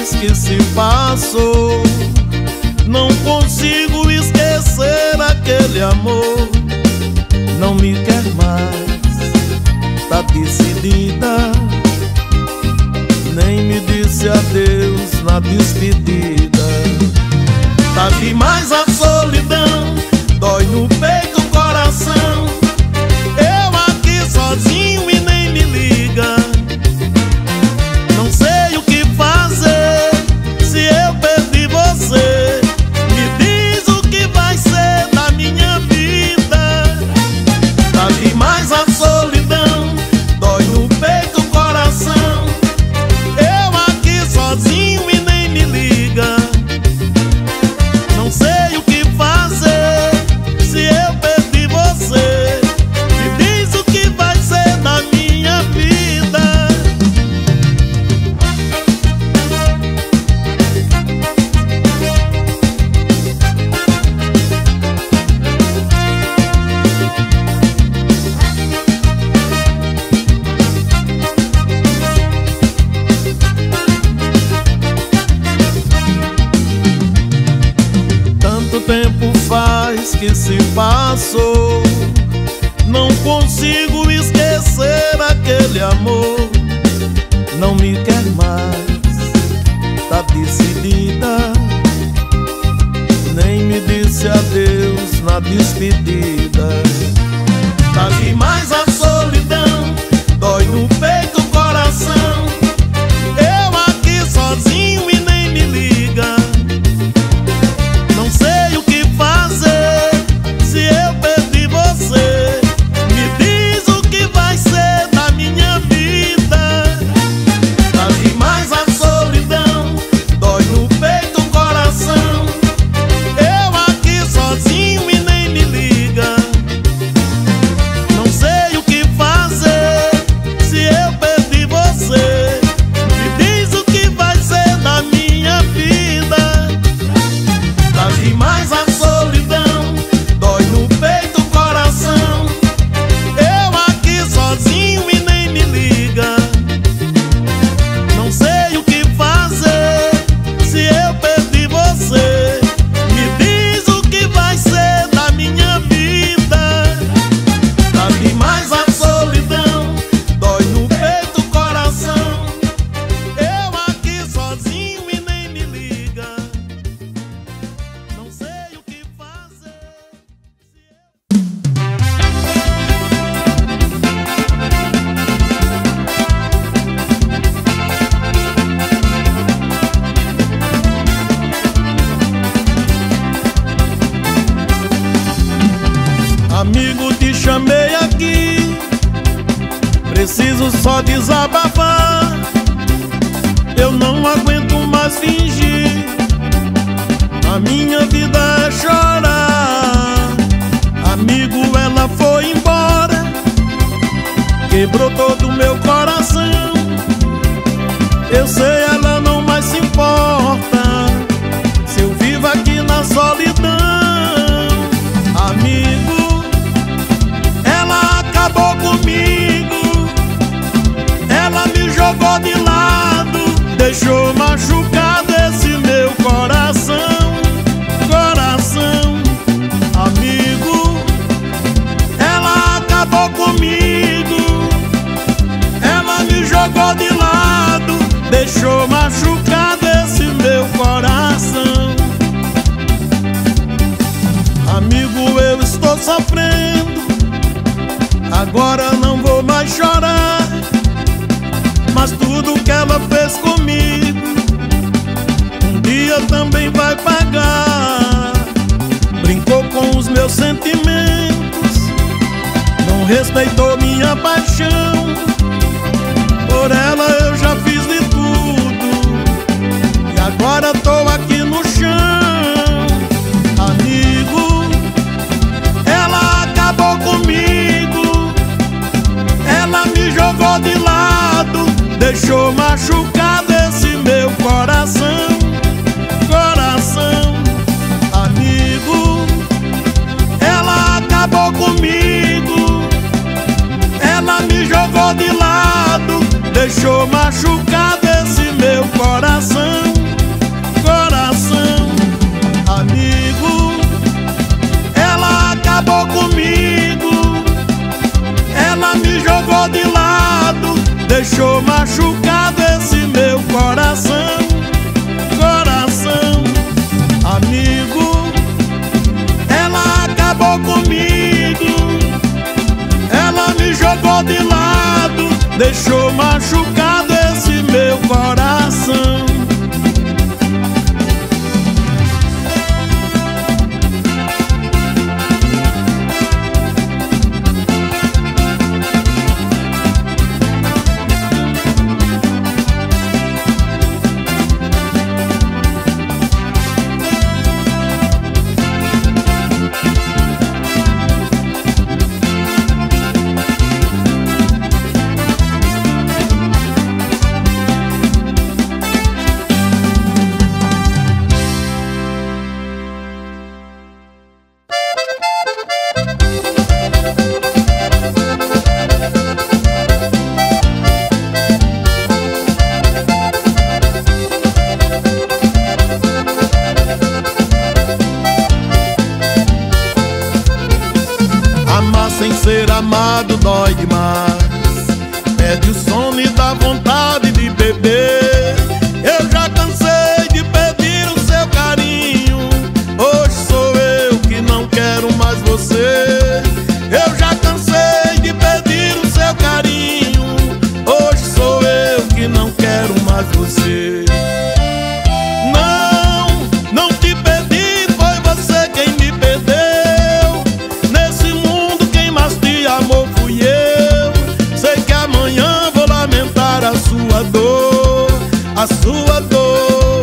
faz que se passou. Não consigo esquecer aquele amor. Não me quer mais, tá decidida. Nem me disse adeus na despedida. Tá demais a solidão, dói no peito o coração. Eu aqui sozinho e nem me liga. Não sei o que fazer se eu perdi você. Me diz o que vai ser da minha vida. Tá demais a solidão, dói no peito o coração. Eu aqui sozinho e nem me liga. Não sei o que fazer se eu perdi você. Me diz o que vai ser da minha vida. Tanto tempo faz que se passou. Não consigo esquecer aquele amor. Não me quer mais, tá decidida. Nem me disse adeus na despedida. Tá demais a solidão, dói no peito o coração. Eu aqui sozinho e nem me liga. Não sei o que fazer se eu perdi você. Me diz o que vai ser da minha vida. Tá demais a solidão, dói no peito o coração. Eu aqui sozinho e nem me liga. Não sei o que fazer se eu perdi você. Me diz o que vai ser da minha vida. Tá demais a solidão, dói no peito o coração. Eu aqui sozinho e nem me liga. Não sei o que fazer se eu perdi você. Me diz o que vai ser da minha vida. Tá demais a solidão, dói no peito o coração. Eu aqui sozinho e nem me liga. Não sei o que fazer. Amigo, te chamei aqui, preciso só desabafar. Eu não aguento mais fingir. A minha vida é chorar. Amigo, ela foi embora, quebrou todo o meu coração. Eu sei, ela não mais se importa se eu vivo aqui na solidão. Amigo, ela acabou comigo. Ela me jogou de lado, deixou machucado esse meu coração. Coração, amigo, ela acabou comigo. Ela me jogou de lado, deixou machucado esse meu coração. Amigo, eu estou sofrendo, agora não vou mais chorar. Mas tudo que ela fez comigo, um dia também vai pagar. Brincou com os meus sentimentos, não respeitou minha paixão. Por ela eu já fiz de tudo e agora tô aqui no chão. Amigo, ela acabou comigo. Ela me jogou de lado, deixou machucado esse meu coração. Coração, amigo, ela acabou comigo. Ela me jogou de lado, deixou machucado esse meu coração. deixou de lado, deixou machucado esse meu coração. Sem ser amado dói demais, perde o sono e dá vontade de beber. Eu já cansei de pedir o seu carinho, hoje sou eu que não quero mais você. Eu já cansei de pedir o seu carinho, hoje sou eu que não quero mais você. Não te pedi, foi você quem me perdeu. Nesse mundo quem mais te amou fui eu. Sei que amanhã vou lamentar a sua dor, a sua dor.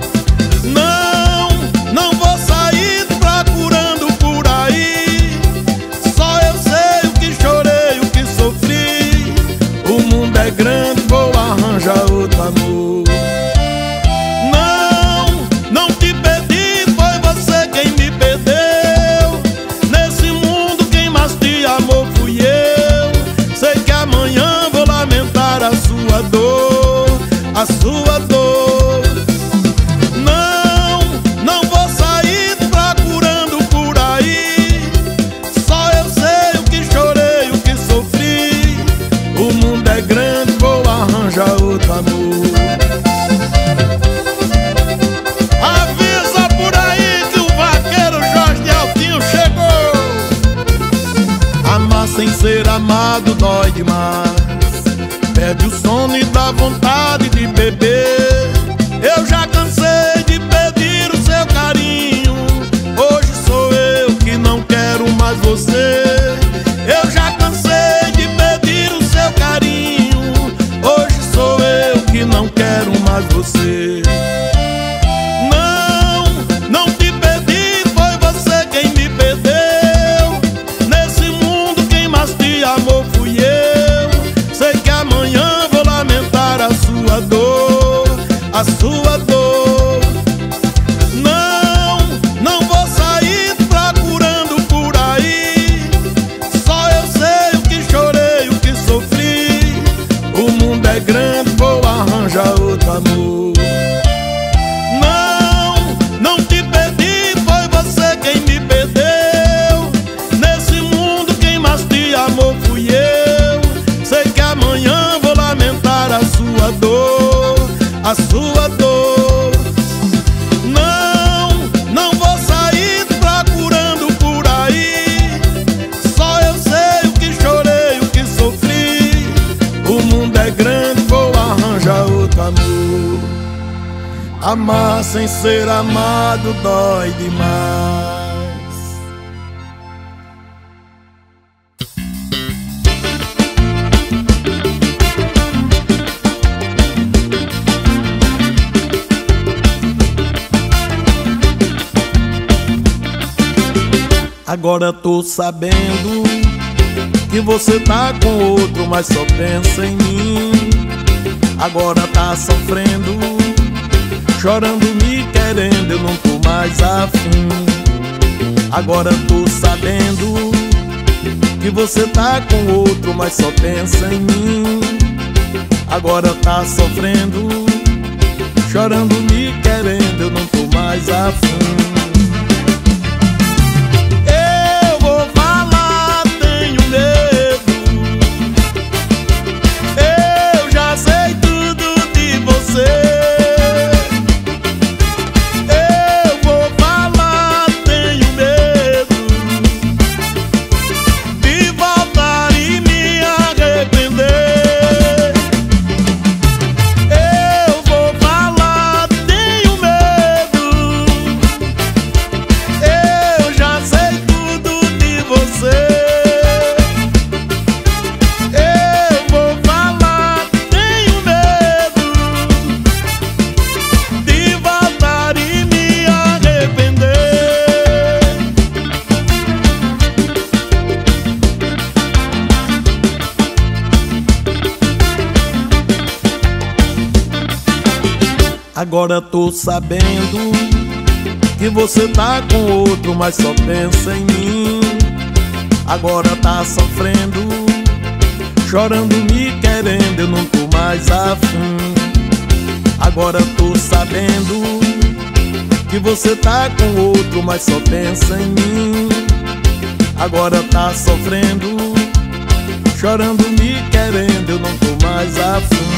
Não vou sair procurando por aí, só eu sei o que chorei, o que sofri. O mundo é grande, vou arranjar outro amor. Não te pedi, foi você quem me perdeu. Nesse mundo quem mais te amou fui eu. Sei que amanhã vou lamentar a sua dor, a sua dor. Não vou sair procurando por aí, só eu sei o que chorei, o que sofri. O mundo é grande, vou arranjar outro amor. Avisa por aí que o vaqueiro Jorge de Altinho chegou. Amar sem ser amado dói demais, perde o sono e dá vontade de beber. Eu já cansei de pedir o seu carinho, hoje sou eu que não quero mais você. Eu já cansei de pedir o seu carinho, hoje sou eu que não quero mais você. Não te pedi, foi você quem me perdeu. Nesse mundo quem mais te amou fui eu. Sei que amanhã vou lamentar a sua dor, a sua dor. Não vou sair procurando por aí, só eu sei o que chorei, o que sofri. O mundo é grande, vou arranjar outro amor. Não te pedi, foi você quem me perdeu. Nesse mundo quem mais te amou fui eu. Sei que amanhã vou lamentar a sua dor, a sua dor. Não vou sair procurando por aí, só eu sei o que chorei, o que sofri. O mundo é grande, vou arranjar outro amor. Amar sem ser amado dói demais. Agora tô sabendo que você tá com outro, mas só pensa em mim. Agora tá sofrendo, chorando, me querendo, eu não tô mais afim. Agora tô sabendo que você tá com outro, mas só pensa em mim. Agora tá sofrendo, chorando, me querendo, eu não tô mais afim. Eu vou falar, tenho medo, eu já sei tudo de você. Agora tô sabendo que você tá com outro, mas só pensa em mim. Agora tá sofrendo, chorando, me querendo, eu não tô mais afim. Agora tô sabendo que você tá com outro, mas só pensa em mim. Agora tá sofrendo, chorando, me querendo, eu não tô mais afim.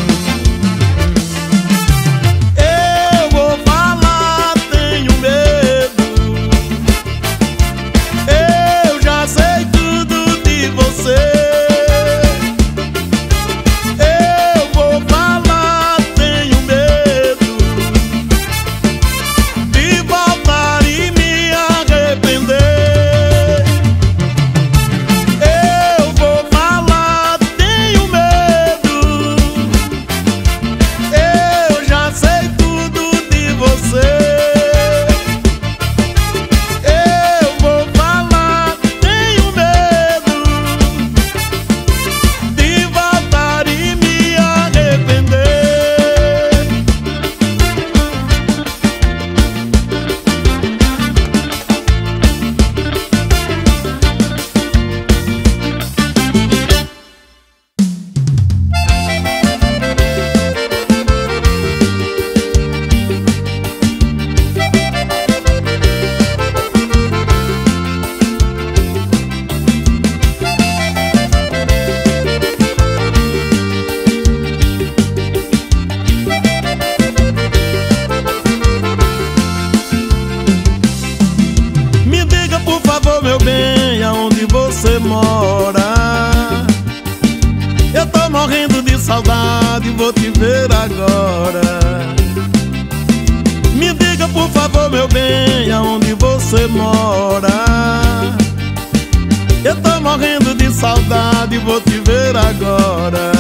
Meu bem, aonde você mora? Eu tô morrendo de saudade, vou te ver agora. Me diga por favor, meu bem, aonde você mora? Eu tô morrendo de saudade, vou te ver agora.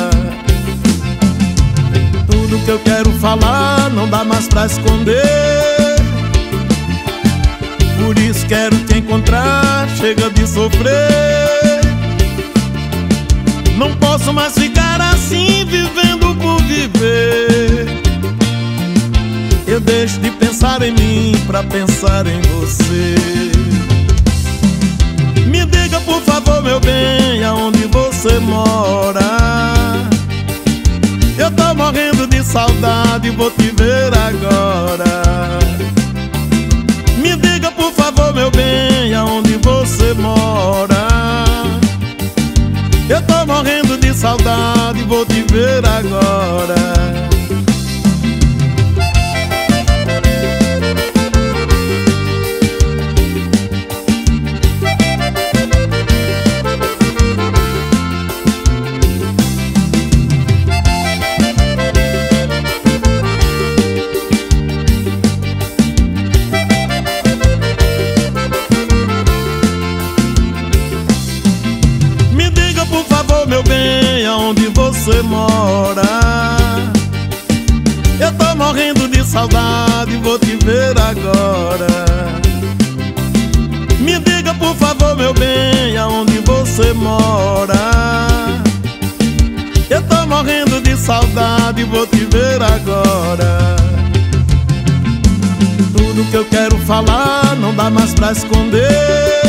Tudo que eu quero falar não dá mais pra esconder. Por isso quero te encontrar, chega de sofrer. Não posso mais ficar assim, vivendo por viver. Eu deixo de pensar em mim pra pensar em você. Me diga por favor, meu bem, aonde você mora? Eu tô morrendo de saudade, vou te ver agora. Me diga por favor, meu bem, aonde você mora? Eu tô morrendo de saudade, vou te ver agora. Meu bem, aonde você mora? Eu tô morrendo de saudade, vou te ver agora. Me diga por favor, meu bem, aonde você mora? Eu tô morrendo de saudade, vou te ver agora. Tudo que eu quero falar não dá mais pra esconder.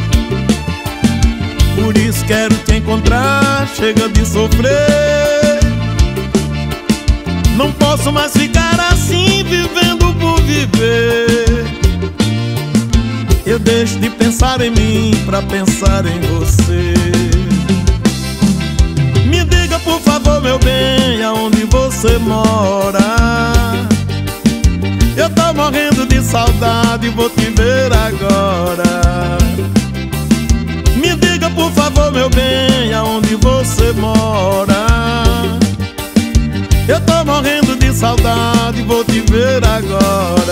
Por isso quero te encontrar, chega de sofrer. Não posso mais ficar assim, vivendo por viver. Eu deixo de pensar em mim pra pensar em você. Me diga por favor, meu bem, aonde você mora? Eu tô morrendo de saudade, vou te ver agora. Me diga por favor, meu bem, aonde você mora? Eu tô morrendo de saudade, vou te ver agora.